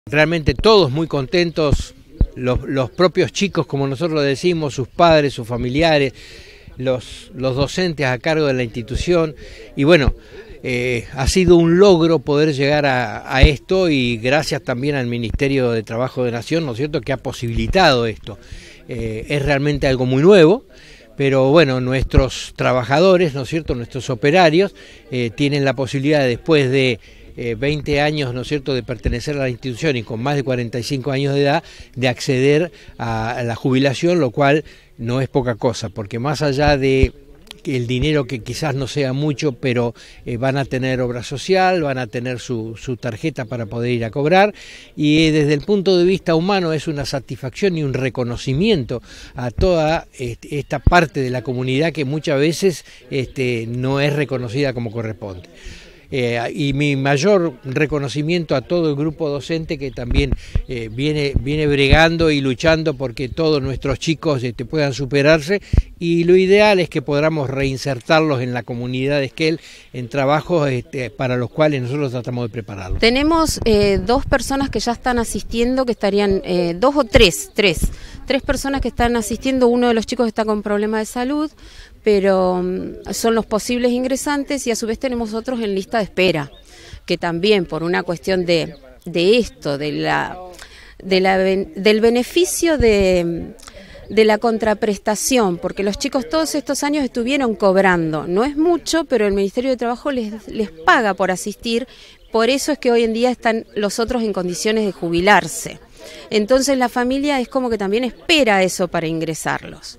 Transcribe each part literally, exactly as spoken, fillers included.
Realmente todos muy contentos, los, los propios chicos, como nosotros lo decimos, sus padres, sus familiares, los, los docentes a cargo de la institución. Y bueno, eh, ha sido un logro poder llegar a, a esto, y gracias también al Ministerio de Trabajo de Nación, ¿no es cierto?, que ha posibilitado esto. Eh, es realmente algo muy nuevo, pero bueno, nuestros trabajadores, ¿no es cierto?, nuestros operarios, eh, tienen la posibilidad, después de Eh, veinte años, ¿no es cierto?, de pertenecer a la institución y con más de cuarenta y cinco años de edad, de acceder a, a la jubilación, lo cual no es poca cosa, porque más allá de el dinero, que quizás no sea mucho, pero eh, van a tener obra social, van a tener su, su tarjeta para poder ir a cobrar, y eh, desde el punto de vista humano es una satisfacción y un reconocimiento a toda este, esta parte de la comunidad que muchas veces este, no es reconocida como corresponde. Eh, y mi mayor reconocimiento a todo el grupo docente, que también eh, viene, viene bregando y luchando porque todos nuestros chicos este, puedan superarse, y lo ideal es que podamos reinsertarlos en la comunidad de Esquel en trabajos este, para los cuales nosotros tratamos de prepararlos. Tenemos eh, dos personas que ya están asistiendo, que estarían, eh, dos o tres, tres, tres personas que están asistiendo. Uno de los chicos está con problemas de salud, pero um, son los posibles ingresantes, y a su vez tenemos otros en lista de espera, que también por una cuestión de, de esto, de la, de la, del beneficio de, de la contraprestación, porque los chicos todos estos años estuvieron cobrando, no es mucho, pero el Ministerio de Trabajo les, les paga por asistir, por eso es que hoy en día están los otros en condiciones de jubilarse. Entonces la familia es como que también espera eso para ingresarlos.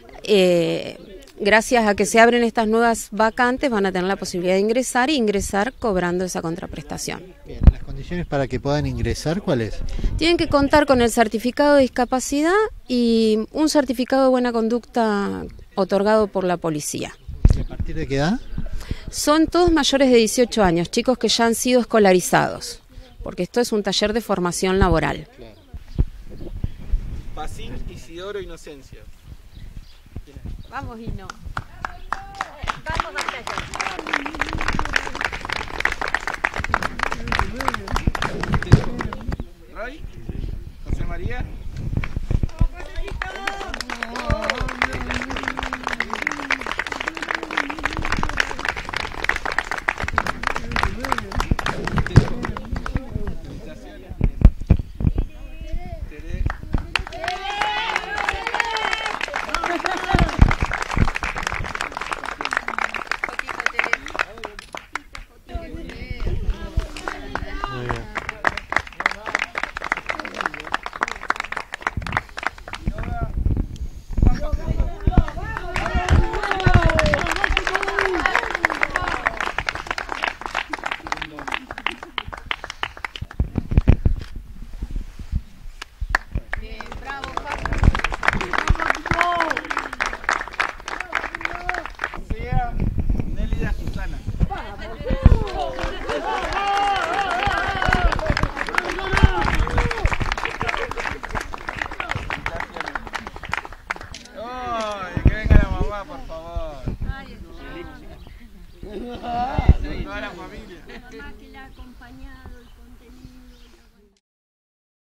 Eh, Gracias a que se abren estas nuevas vacantes, van a tener la posibilidad de ingresar y ingresar cobrando esa contraprestación. Bien, ¿las condiciones para que puedan ingresar cuáles? Tienen que contar con el certificado de discapacidad y un certificado de buena conducta otorgado por la policía. ¿Y a partir de qué edad? Son todos mayores de dieciocho años, chicos que ya han sido escolarizados, porque esto es un taller de formación laboral. Claro. Pacín Isidoro Inocencia. Vamos y no. Vamos a hacer. Ray, José María. Por favor. Toda la familia. Que la acompaña.